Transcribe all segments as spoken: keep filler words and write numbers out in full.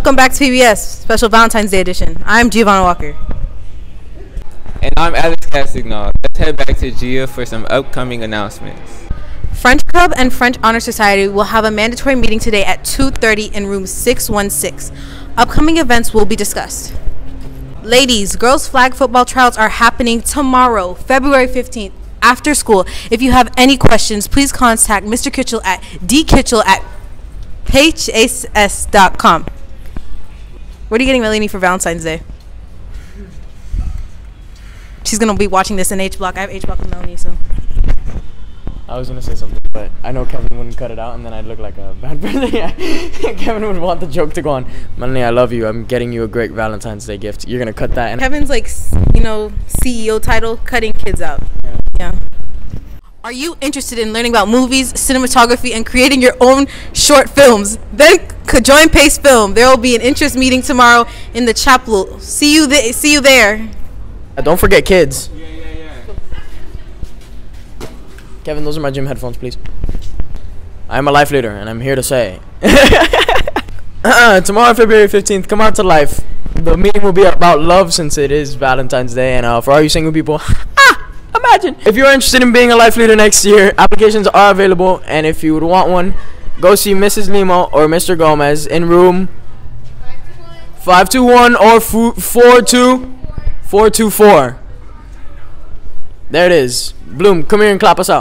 Welcome back to P B S, special Valentine's Day edition. I'm Giovanna Walker. And I'm Alex Castagnol. Let's head back to Gia for some upcoming announcements. French Club and French Honor Society will have a mandatory meeting today at two thirty in room six one six. Upcoming events will be discussed. Ladies, girls flag football tryouts are happening tomorrow, February fifteenth, after school. If you have any questions, please contact Mister Kitchell at d kitchell at p h s s dot com. What are you getting Melanie for Valentine's Day? She's going to be watching this in H Block. I have H Block with Melanie, so. I was going to say something, but I know Kevin wouldn't cut it out, and then I'd look like a bad person. Kevin would want the joke to go on. Melanie, I love you. I'm getting you a great Valentine's Day gift. You're going to cut that. And Kevin's like, you know, C E O title, cutting kids out. Yeah. Yeah. Are you interested in learning about movies, cinematography, and creating your own short films? Then could join Pace Film. There will be an interest meeting tomorrow in the chapel. See you, th- see you there. Uh, don't forget kids. Yeah, yeah, yeah. Kevin, those are my gym headphones, please. I'm a life leader, and I'm here to say. uh, tomorrow, February fifteenth, come out to life. The meeting will be about love since it is Valentine's Day, and uh, for all you single people, ah, imagine. If you're interested in being a life leader next year, applications are available, and if you would want one, go see Missus Limo or Mister Gomez in room five two one or four two four two four. There it is. Bloom, come here and clap us out.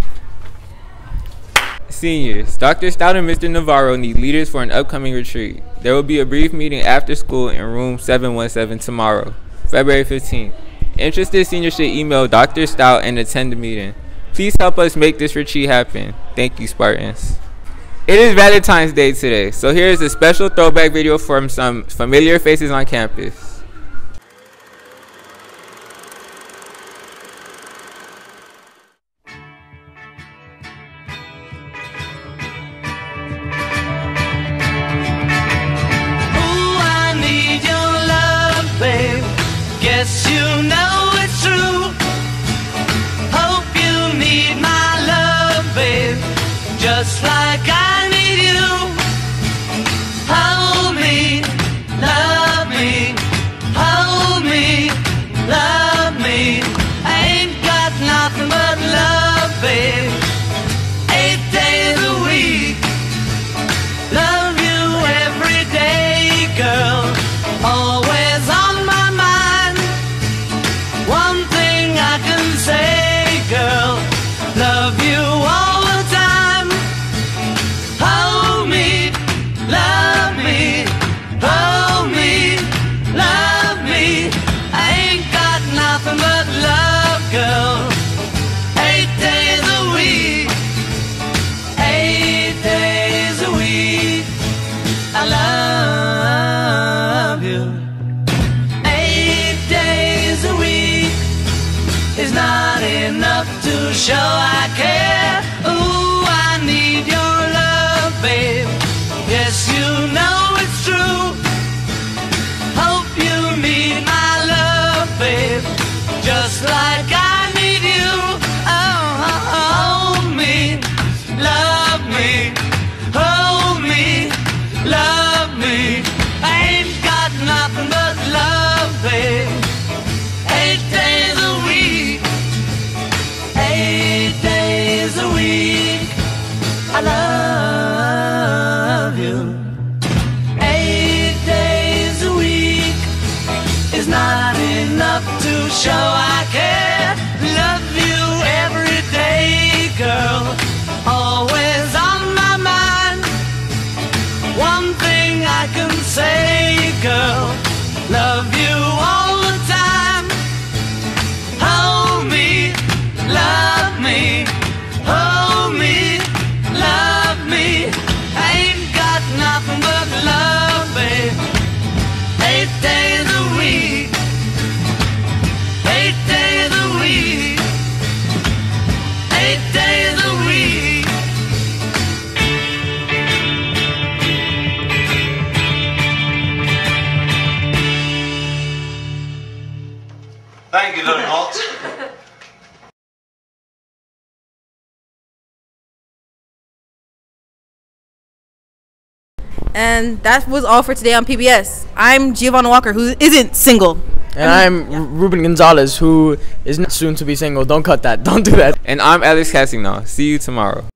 Seniors, Doctor Stout and Mister Navarro need leaders for an upcoming retreat. There will be a brief meeting after school in room seven one seven tomorrow, February fifteenth. Interested seniors should email Doctor Stout and attend the meeting. Please help us make this retreat happen. Thank you, Spartans. It is Valentine's Day today, so here is a special throwback video from some familiar faces on campus. Guess you know it's true. Hope you need my love, babe, just like I need you. Hold me, love me, hold me, love me. I ain't got nothing but love, babe, eight days a week. Love you every day, girl, always on my mind. One thing I can say, girl, love you all the time. Hold me, love me, hold me, love me. I ain't got nothing but love, girl, eight days a week, eight days a week. I love you. Is not enough to show I care. Ooh, I need your love, babe. Yes, you know it's true. Hope you need my love, babe, just like I need you. Oh, hold me, love me, hold me, love me. I ain't got nothing but love, babe, eight days a week. Eight days a week, I love you. Eight days a week is not enough to show I care. Love you every day, girl, always on my mind. One thing I can say, girl, love you all the time. Hold me, love me, hold me, love me. I ain't got nothing but love, babe, eight days a week, eight days And that was all for today on P B S. I'm Giovanna Walker, who isn't single. And I'm yeah. Ruben Gonzalez, who is not soon to be single. Don't cut that. Don't do that. And I'm Alex Cassignan. See you tomorrow.